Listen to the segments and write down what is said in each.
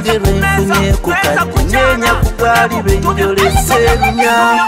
lwange lwenfunye ku kanyenya ku gaali lwenjole Selumya.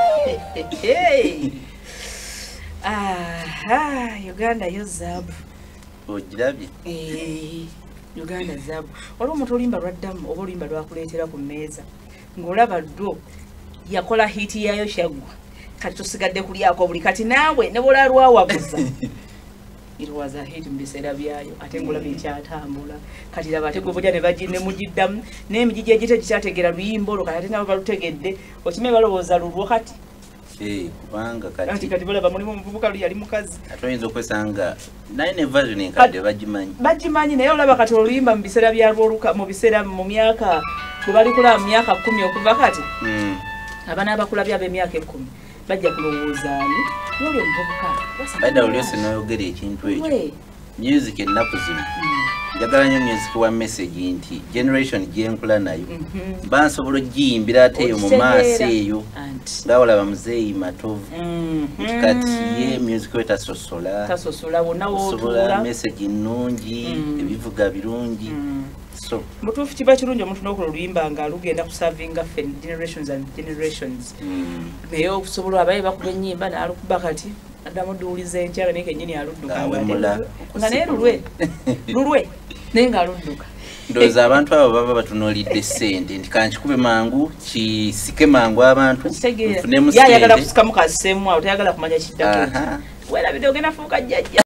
Uganda yo zaabu. Ogirabye? Uganda zaabu. Waliwo omuntu olimba lwaddamu oba olimba lwakuleetera ku mmeeza ng'olaba ddo yakola hiti yayo kyaggwa kati tosigadde kulyako buli kati naawe ne bwola lwawaguza. It was a hit mu biseera byayo ate ng'olaba ekyatambula kati laba ate gwe ne bagine mugiddamu n'emijiji egite gikyategeera luyimba olwo kati ate nabo balutegedde okime balowooza lulwo kati. Kubanga kati balaba mulimu omuvubuka yali mukazi atuyinza okwesanga naye ne version enkadde bagimanyi naye olaba kati oluyimba mu biseera byalwoluka mu biseera mu myaka bwe balikula mu myaka 10 okuva kati abaana abakulabya ab'emyaka 10 bajja kulowoozaani n'oli omuvubuka baida olyose n'oyogera ekintu ekyo music ennaku zino njagala nnyo music wa message nti generation gyenkula nayo mba nsobola ogiyimbira ate eyo mu maaso eyo nga olaba muzeeyi matovu kati ye music we tasosola wonna message nnungi ebivuga birungi so mutuufu kiba kirungi omuntu n'okola oluyimba nga lugenda kusavinga ffe generations and generations naye okusobola abaye bakuba ennyimba n'alukuba kati addamu duuliza enkyala naye kennyini aludduka nga naye lulwe naye ng'aludduka. Ndowooza abantu abo baba batunuulidde ssente nti kankikube mangu kisike mangu abantu nfunemu ssente. Yayagala kusikamu kasseemu awo tayagala kumanya kiddako. Weerabidde ogenda fuuka jjajja.